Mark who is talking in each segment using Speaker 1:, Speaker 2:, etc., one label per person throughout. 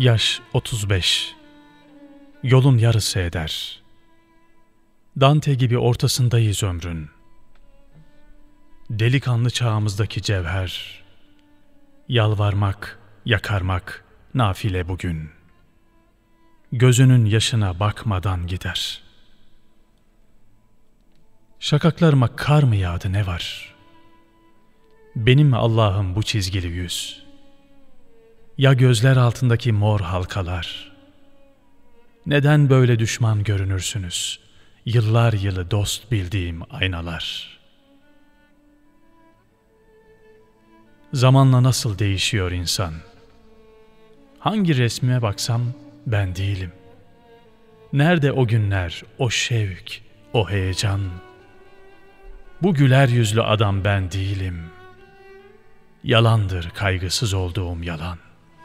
Speaker 1: Yaş 35. Yolun yarısı eder. Dante gibi ortasındayız ömrün. Delikanlı çağımızdaki cevher. Yalvarmak, yakarmak, nafile bugün. Gözünün yaşına bakmadan gider. Şakaklarıma kar mı yağdı ne var? Benim mi Allah'ım bu çizgili yüz? Ya gözler altındaki mor halkalar? Neden böyle düşman görünürsünüz? Yıllar yılı dost bildiğim aynalar. Zamanla nasıl değişiyor insan? Hangi resmime baksam ben değilim. Nerede o günler, o şevk, o heyecan? Bu güler yüzlü adam ben değilim. Yalandır kaygısız olduğum yalan.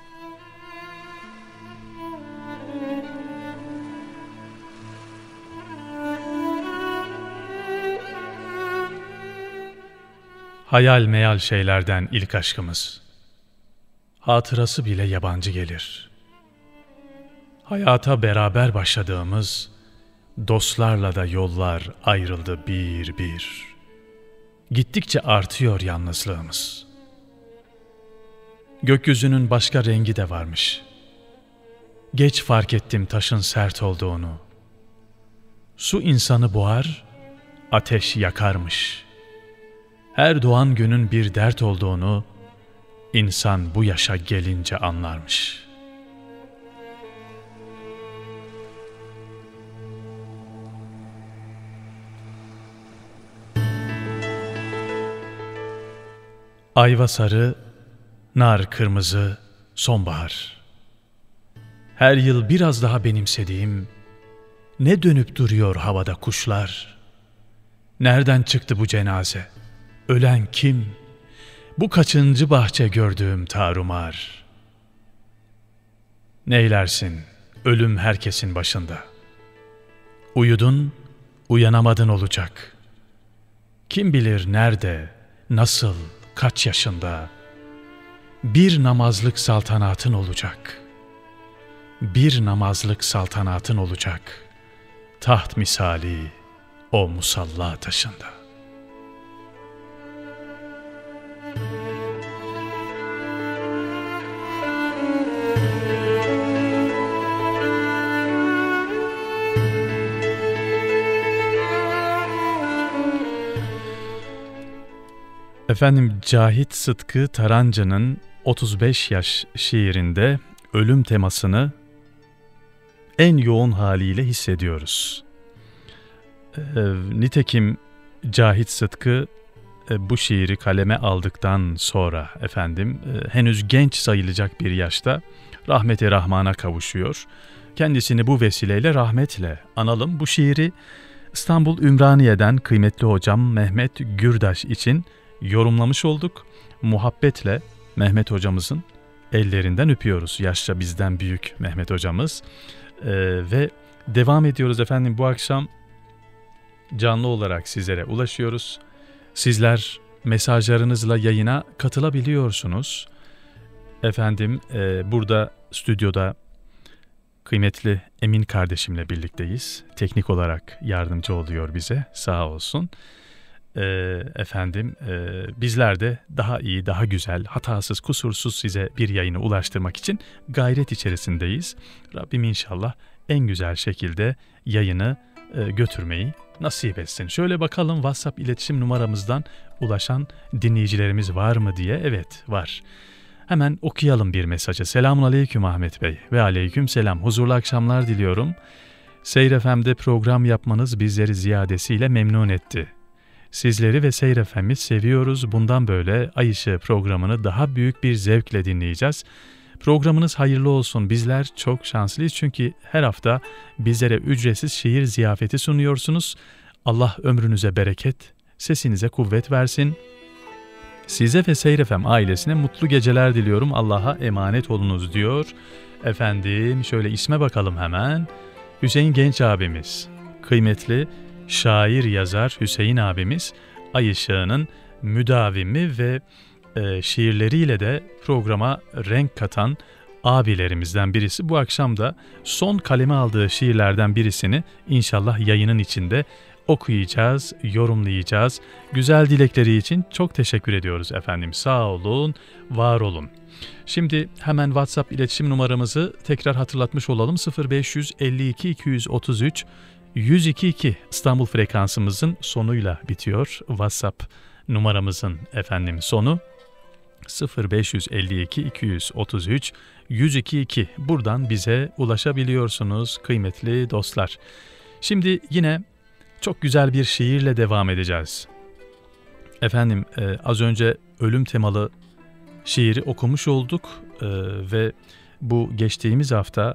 Speaker 1: Hayal meyal şeylerden ilk aşkımız. Hatırası bile yabancı gelir. Hayata beraber başladığımız, dostlarla da yollar ayrıldı bir bir. Gittikçe artıyor yalnızlığımız. Gökyüzünün başka rengi de varmış. Geç fark ettim taşın sert olduğunu. Su insanı boğar, ateş yakarmış. Her doğan günün bir dert olduğunu insan bu yaşa gelince anlarmış. Ayva sarı, nar kırmızı, sonbahar. Her yıl biraz daha benimsediğim, ne dönüp duruyor havada kuşlar? Nereden çıktı bu cenaze? Ölen kim? Bu kaçıncı bahçe gördüğüm tarumar? Neylersin, ölüm herkesin başında. Uyudun, uyanamadın olacak. Kim bilir nerede, nasıl, kaç yaşında? Bir namazlık saltanatın olacak. Bir namazlık saltanatın olacak. Taht misali o musalla taşında. Efendim Cahit Sıtkı Tarancı'nın 35 yaş şiirinde ölüm temasını en yoğun haliyle hissediyoruz. Nitekim Cahit Sıtkı bu şiiri kaleme aldıktan sonra henüz genç sayılacak bir yaşta rahmeti Rahman'a kavuşuyor. Kendisini bu vesileyle rahmetle analım. Bu şiiri İstanbul Ümraniye'den kıymetli hocam Mehmet Gürdaş için yorumlamış olduk. Muhabbetle Mehmet hocamızın ellerinden öpüyoruz. Yaşça bizden büyük Mehmet hocamız. Ve devam ediyoruz efendim. Bu akşam canlı olarak sizlere ulaşıyoruz. Sizler mesajlarınızla yayına katılabiliyorsunuz. Burada stüdyoda kıymetli Emin kardeşimle birlikteyiz. Teknik olarak yardımcı oluyor bize. Sağ olsun. Bizler de daha iyi, daha güzel, hatasız, kusursuz size bir yayını ulaştırmak için gayret içerisindeyiz. Rabbim inşallah en güzel şekilde yayını götürmeyi nasip etsin. Şöyle bakalım WhatsApp iletişim numaramızdan ulaşan dinleyicilerimiz var mı diye. Evet, var. Hemen okuyalım bir mesajı. Selamun aleyküm Ahmet Bey ve aleyküm selam. Huzurlu akşamlar diliyorum. Seyir FM'de program yapmanız bizleri ziyadesiyle memnun etti. Sizleri ve Seyir FM'i seviyoruz. Bundan böyle Ay Işığı programını daha büyük bir zevkle dinleyeceğiz. Programınız hayırlı olsun. Bizler çok şanslıyız çünkü her hafta bizlere ücretsiz şiir ziyafeti sunuyorsunuz. Allah ömrünüze bereket, sesinize kuvvet versin. Size ve Seyir FM ailesine mutlu geceler diliyorum. Allah'a emanet olunuz diyor. Şöyle isme bakalım hemen. Hüseyin Genç abimiz, kıymetli şair yazar Hüseyin abimiz Ay Işığı'nın müdavimi ve şiirleriyle de programa renk katan abilerimizden birisi. Bu akşam da son kaleme aldığı şiirlerden birisini inşallah yayının içinde okuyacağız, yorumlayacağız. Güzel dilekleri için çok teşekkür ediyoruz efendim. Sağ olun, var olun. Şimdi hemen WhatsApp iletişim numaramızı tekrar hatırlatmış olalım. 0552 233 1022 İstanbul frekansımızın sonuyla bitiyor. WhatsApp numaramızın sonu 0552 233 1022. Buradan bize ulaşabiliyorsunuz kıymetli dostlar. Şimdi yine çok güzel bir şiirle devam edeceğiz. Az önce ölüm temalı şiiri okumuş olduk ve bu geçtiğimiz hafta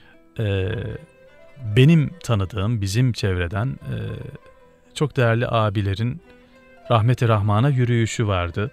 Speaker 1: benim tanıdığım, bizim çevreden çok değerli abilerin rahmet-i rahmana yürüyüşü vardı.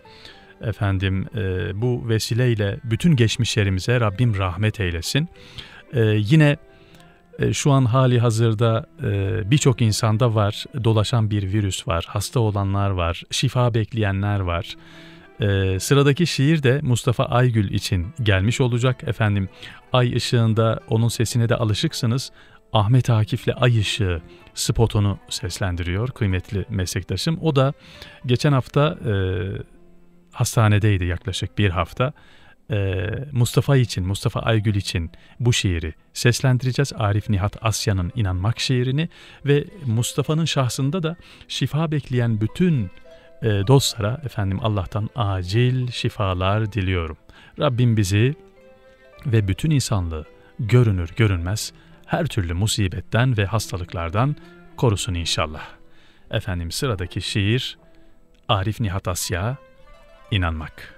Speaker 1: Bu vesileyle bütün geçmişlerimize Rabbim rahmet eylesin. Yine şu an hali hazırda birçok insanda var, dolaşan bir virüs var, hasta olanlar var, şifa bekleyenler var. Sıradaki şiir de Mustafa Aygül için gelmiş olacak. Ay ışığında onun sesine de alışıksınız. Ahmet Akif'le Ay Işığı spotunu seslendiriyor kıymetli meslektaşım. O da geçen hafta hastanedeydi yaklaşık bir hafta. Mustafa Aygül için bu şiiri seslendireceğiz. Arif Nihat Asya'nın İnanmak şiirini ve Mustafa'nın şahsında da şifa bekleyen bütün dostlara Allah'tan acil şifalar diliyorum. Rabbim bizi ve bütün insanlığı görünür görünmez her türlü musibetten ve hastalıklardan korusun inşallah. Sıradaki şiir Arif Nihat Asya, İnanmak.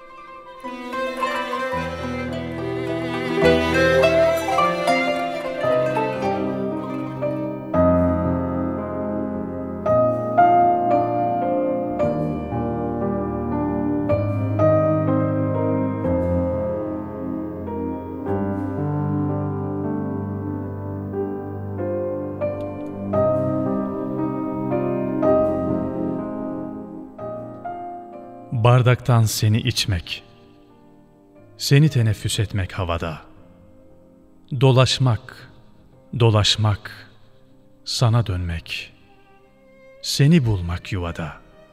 Speaker 1: Bardaktan seni içmek, seni teneffüs etmek havada, dolaşmak, dolaşmak, sana dönmek, seni bulmak yuvada.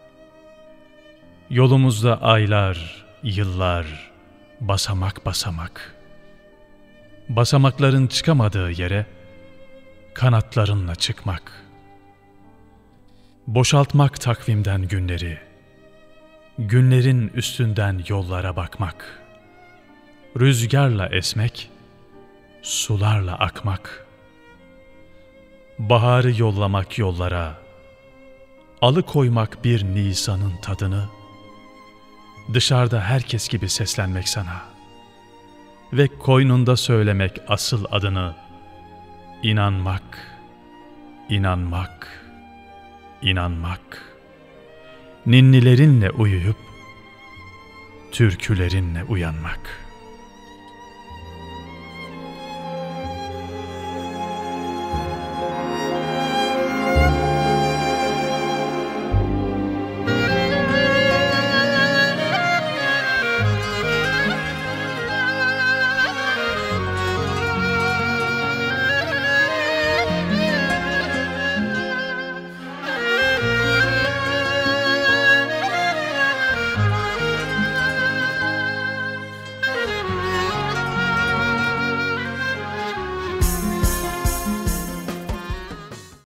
Speaker 1: Yolumuzda aylar, yıllar, basamak basamak, basamakların çıkamadığı yere kanatlarınla çıkmak, boşaltmak takvimden günleri, günlerin üstünden yollara bakmak, rüzgarla esmek, sularla akmak, baharı yollamak yollara, alıkoymak bir Nisan'ın tadını, dışarıda herkes gibi seslenmek sana ve koynunda söylemek asıl adını, inanmak, inanmak, inanmak. Ninnilerinle uyuyup, türkülerinle uyanmak.